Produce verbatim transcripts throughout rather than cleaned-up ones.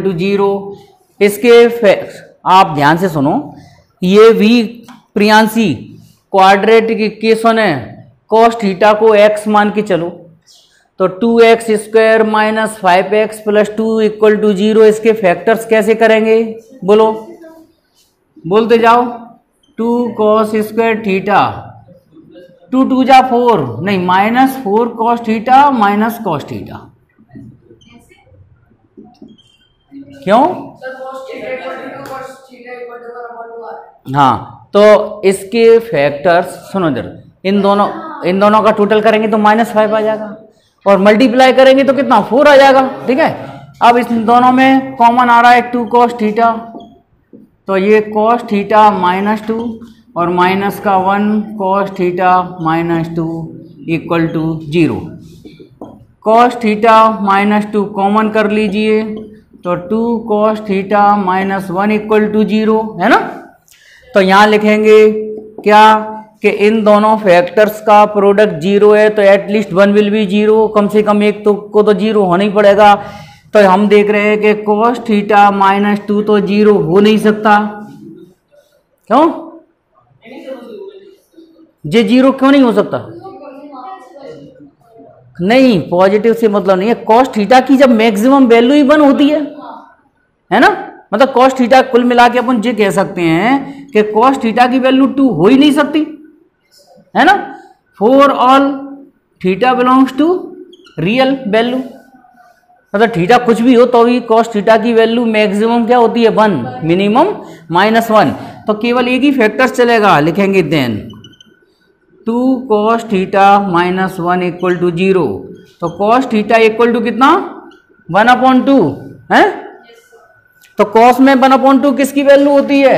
To zero. इसके आप ध्यान से सुनो, ये भी प्रियांशी क्वाड्रेटिक इक्वेशन है, कॉस थीटा को x मान के चलो तो two x square minus five x plus two equal to zero. इसके फैक्टर्स कैसे करेंगे बोलो, बोलते जाओ। Two cos square theta, two two जा फोर, नहीं minus four cos theta minus cos theta. क्यों? हाँ, तो इसके फैक्टर्स सुनो इधर, इन दोनों इन दोनों का टोटल करेंगे तो माइनस फाइव आ जाएगा और मल्टीप्लाई करेंगे तो कितना, फोर आ जाएगा। ठीक है, अब इस दोनों में कॉमन आ रहा है टू कॉस थीटा, तो ये कॉस थीटा माइनस टू और माइनस का one cos theta minus two equal to zero. Cos theta minus two common कर लीजिए तो two cos theta minus one equal to zero, है ना। तो यहाँ लिखेंगे क्या कि इन दोनों फैक्टर्स का प्रोडक्ट जीरो है, तो at least one will be zero, कम से कम एक तो को तो जीरो होना ही पड़ेगा। तो हम देख रहे हैं कि कॉस थीटा माइनस टू तो जीरो हो नहीं सकता। क्यों जे जीरो क्यों नहीं हो सकता? नहीं, पॉजिटिव से मतलब नहीं है। कॉस थीटा की जब मैक्सिमम वैल्यू ही वन होती है, है ना, मतलब कॉस थीटा कुल मिला के अपन ये कह सकते हैं कि कॉस थीटा की वैल्यू टू हो ही नहीं सकती, है ना। For all theta belongs to real value, मतलब थीटा कुछ भी हो तो भी कॉस थीटा की वैल्यू मैक्सिमम क्या होती है, वन, मिनिमम माइनस वन। तो केवल एक ही फैक्टर चलेगा, लिखेंगे then two cos theta minus one equal to zero. तो कॉस थीटा इक्वल टू कितना, वन अपॉन टू है। तो कॉस में वन अपॉन टू किसकी वैल्यू होती है,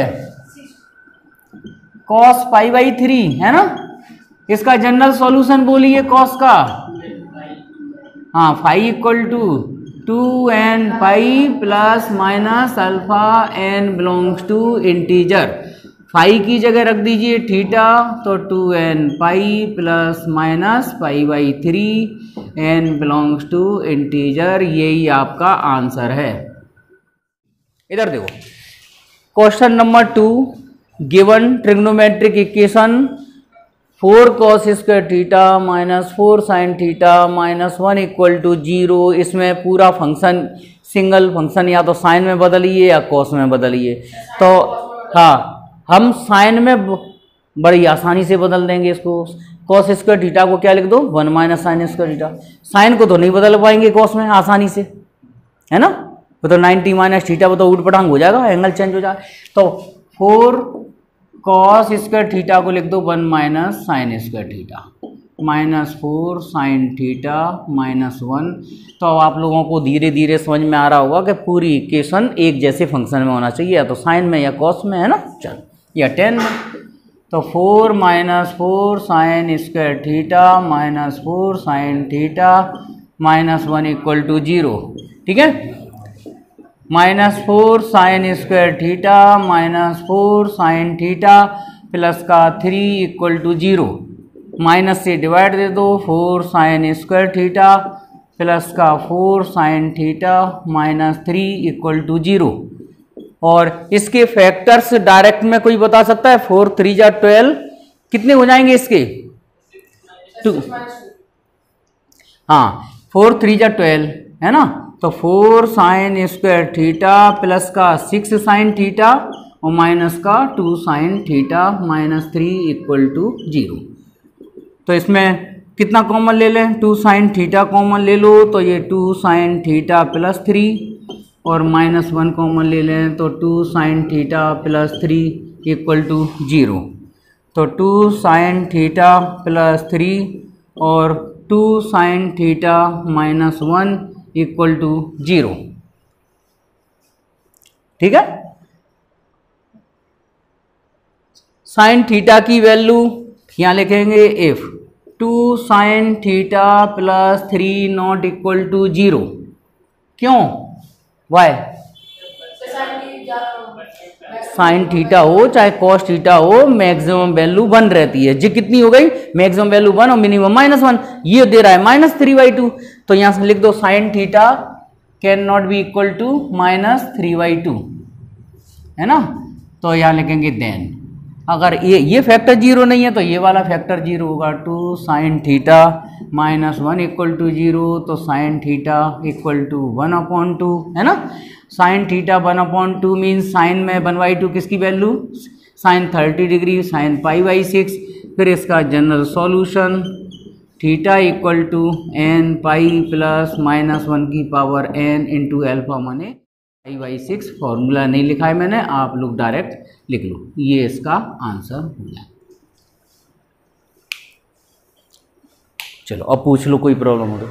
कॉस पाई बाई थ्री, है ना। इसका जनरल सॉल्यूशन बोलिए कॉस का, हाँ, five equal to two n pi plus minus alpha n belongs to integer. Five की जगह रख दीजिए थीटा, तो two n pi plus minus pi by three n belongs to integer. यही आपका आंसर है। इधर देखो question number two, given trigonometric equation four cos square theta minus four sine theta minus one equal to zero. इसमें पूरा function single function या तो sign में बदलिए या कॉस में बदलिए। तो हाँ, हम साइन में बड़ी आसानी से बदल देंगे इसको। कॉस स्क्वायर थीटा को क्या लिख दो, one minus sine square theta. Sine को तो नहीं बदल पाएंगे कॉस में आसानी से, है ना, वो तो नाइन्टी माइनस थीटा वो तो उठ पटांग हो जाएगा, एंगल चेंज हो जाएगा। तो फोर कॉस स्क्वायर थीटा को लिख दो one minus sine square theta minus four sine theta minus one. तो अब आप लोगों को धीरे धीरे समझ में आ रहा होगा कि पूरी इक्वेशन एक जैसे फंक्शन में होना चाहिए, या तो साइन में या कॉस में, है ना, चल, या टेन में। तो four minus four sine square theta minus four sine theta minus one equal to zero. ठीक है, minus four sine square theta minus four sine theta plus का three equal to zero. Minus से divide दे दो, four sine square theta plus का four sine theta minus three equal to zero. और इसके factors direct में कोई बता सकता है? फोर थ्री जा ट्वेल्व, कितने हो जाएंगे इसके? टू, हाँ, फोर थ्री जा ट्वेल्व, है ना। तो four sine square theta plus का सिक्स साइन थीटा और माइनस का two sine theta minus three equal to zero. तो इसमें कितना कॉमन ले लें? टू साइन थीटा कॉमन ले लो, तो ये two sine theta plus three, और माइनस वन कॉमन ले लें तो two sine theta plus three equal to zero. तो two sine theta plus three और two sine theta minus one equal to zero. ठीक है, साइन थीटा की value यहाँ लिखेंगे if two sine theta plus three not equal to zero. क्यों? Why? Sine theta हो चाहे कॉस थीटा हो, मैक्सिमम वैल्यू वन रहती है। जी कितनी हो गई? मैक्सिमम वैल्यू वन और मिनिमम माइनस वन। ये दे रहा है माइनस थ्री बाई टू, तो यहां से लिख दो sine theta cannot be equal to minus three by two, है ना। तो यहाँ लिखेंगे देन अगर ये ये फैक्टर जीरो नहीं है तो ये वाला फैक्टर जीरो होगा। Two sine theta minus one equal to zero, तो sine theta equal to one upon two, है ना। Sine theta one upon two means sine में वन बाई टू किसकी वैल्यू, sine thirty degree, sine pi by six. फिर इसका general solution theta equal to n pi plus minus one की power n into alpha माने pi by six. Formula नहीं लिखा है मैंने, आप लोग डायरेक्ट लिख लो, ये इसका आंसर हो जाए। चलो अब पूछ लो कोई प्रॉब्लम हो तो।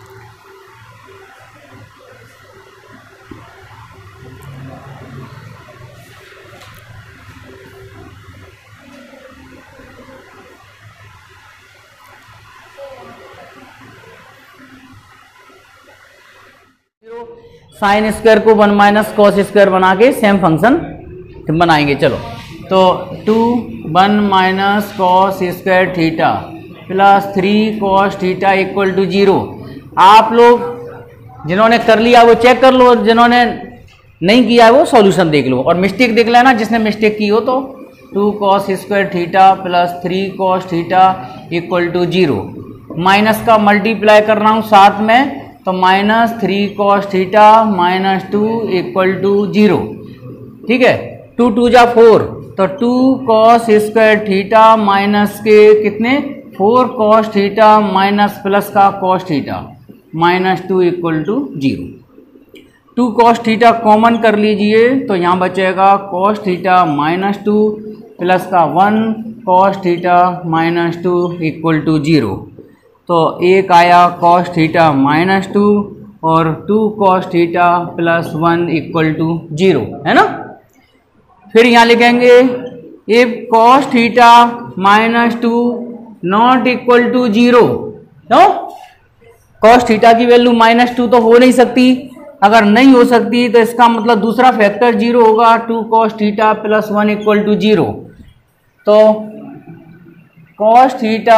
साइन स्क्वायर को वन माइनस कॉस स्क्वायर बना के सेम फंक्शन बनाएंगे। चलो तो two one minus cos square theta plus three cos theta equal to zero. आप लोग जिन्होंने कर लिया वो चेक कर लो, जिन्होंने नहीं किया है वो सॉल्यूशन देख लो, और मिस्टेक देख लेना जिसने मिस्टेक की हो। तो two cos square theta plus three cos theta equal to zero, minus का मल्टीप्लाई कर रहा हूँ साथ में, तो minus three cos theta minus two equal to zero. ठीक है, टू टू जा फोर, तो two cos square theta minus के कितने four cos theta minus plus का cos theta minus two equal to zero. Two cos theta common कर लीजिए तो यहाँ बचेगा cos theta minus two plus का one cos theta minus two equal to zero. तो एक आया कॉस थीटा माइनस टू और two cos theta plus one equal to zero, है ना। फिर यहाँ लिखेंगे if cos theta minus two not equal to zero, no cos theta की वैल्यू माइनस टू तो हो नहीं सकती। अगर नहीं हो सकती तो इसका मतलब दूसरा फैक्टर जीरो होगा, two cos theta plus one equal to zero. तो cos theta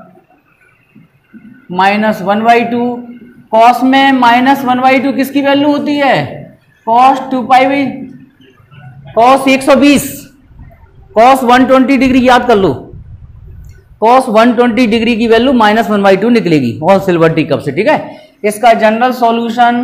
minus one by two, cos में माइनस वन बाई टू किसकी वैल्यू होती है, cos two pi by cos एक सौ बीस, कॉस वन ट्वेंटी डिग्री याद कर लो, कॉस वन ट्वेंटी डिग्री की value minus one by two निकलेगी ऑल सिल्वर टी कप से। ठीक है, इसका general solution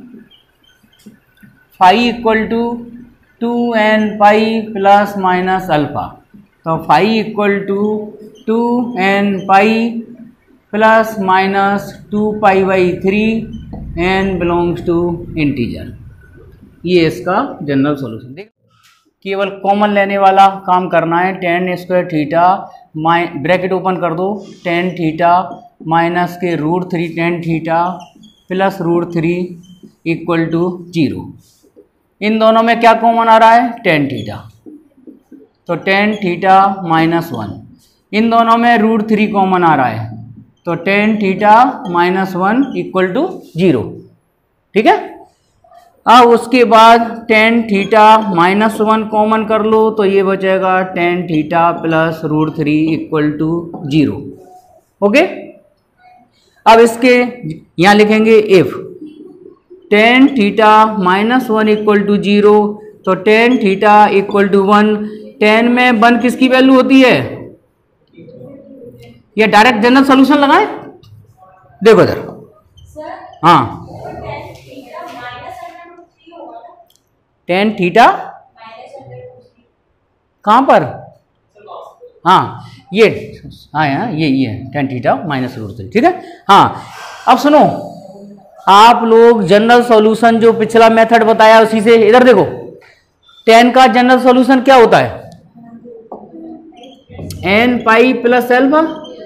phi equal to two n pi plus minus alpha. तो phi equal to two n pi plus minus two pi by three n belongs to integer. ये इसका general solution. देख केवल common लेने वाला काम करना है। टेन स्क्वायर थीटा माइ ब्रैकेट ओपन कर दो, टेन थीटा माइनस के root three tan theta plus root three equal to zero. इन दोनों में क्या कॉमन आ रहा है, टेन थीटा, तो टेन थीटा माइनस वन। इन दोनों में रूट थ्री कॉमन आ रहा है, तो tan theta minus one equal to zero. ठीक है, अब उसके बाद tan theta minus one common कर लो तो ये बचेगा tan theta plus root three equal to zero. Okay, अब इसके यहाँ लिखेंगे if tan theta minus one equal to zero, तो tan theta equal to one. Tan में वन किसकी वैल्यू होती है, ये डायरेक्ट जनरल सॉल्यूशन लगाएं, देखो इधर। हाँ, टेन थीटा कहाँ पर, हाँ ये हाँ यहाँ ये ये tan theta minus root three. ठीक है, हाँ अब सुनो, आप लोग जनरल सॉल्यूशन जो पिछला मेथड बताया उसी से इधर देखो। टेन का जनरल सॉल्यूशन क्या होता है, एन पाई प्लस एल्फा।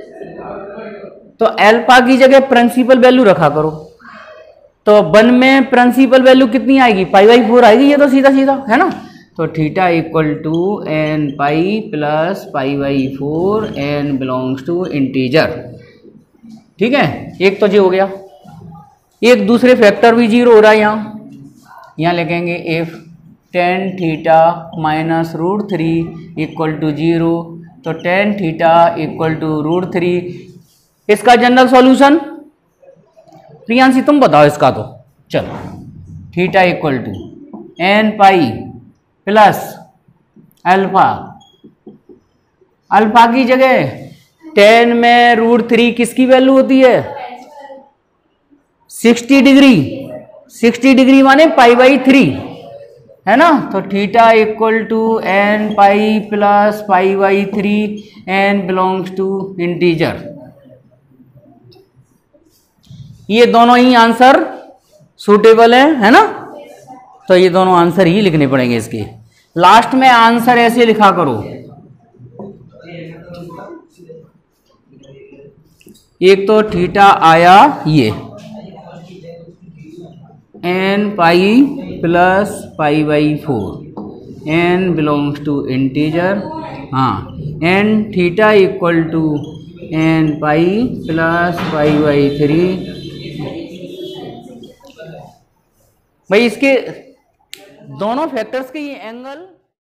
तो एल्फा की जगह प्रिंसिपल वैल्यू रखा करो, तो वन में प्रिंसिपल वैल्यू कितनी आएगी, पाई बाई फोर आएगी। ये तो सीधा सीधा है ना। तो theta equal to n pi plus pi by four n belongs to integer. ठीक है, एक तो जी हो गया, एक दूसरे फैक्टर भी जीरो हो रहा है। यहाँ यहाँ लिखेंगे if tan theta minus root three equal to zero, तो tan theta equal to root three. इसका जनरल सॉल्यूशन प्रियांशी तुम बताओ इसका, तो चलो theta equal to n pi plus alpha, alpha की जगह टेन में रूट थ्री किसकी वैल्यू होती है? सिक्सटी डिग्री, सिक्सटी डिग्री माने पाई बाई थ्री, है ना। तो theta equal to n pi plus pi by three, n belongs to integer. ये दोनों ही आंसर सूटेबल है, है ना। तो ये दोनों आंसर ही लिखने पड़ेंगे इसके। लास्ट में आंसर ऐसे लिखा करो, एक तो थीटा आया ये n pi plus pi by four, n belongs to integer, हाँ, n theta equal to n pi plus pi by three. भाई इसके दोनों फैक्टर्स के ये एंगल